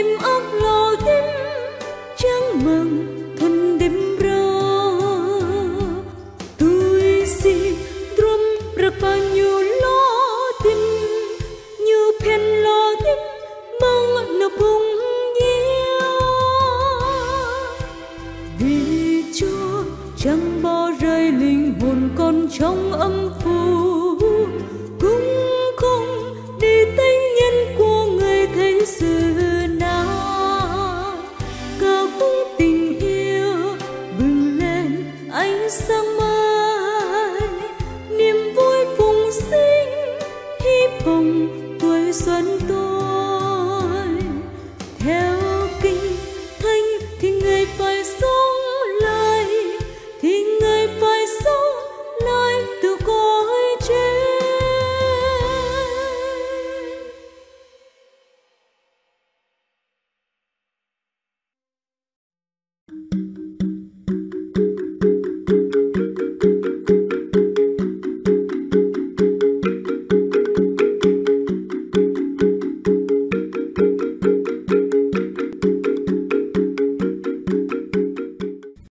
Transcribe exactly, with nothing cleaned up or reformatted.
đêm óc lo tim trăng mừng thân đêm rơ tôi si drum rapa nyu lo tim như pen lo tim mong nó bung nhiêu vì Chúa chẳng bỏ rơi linh hồn con trong âm phủ cũng không đi tênh nhân của người thấy xưa nào ca khúc tình yêu bừng lên ánh sáng mai niềm vui phùng sinh hy vọng tuổi xuân tôi theo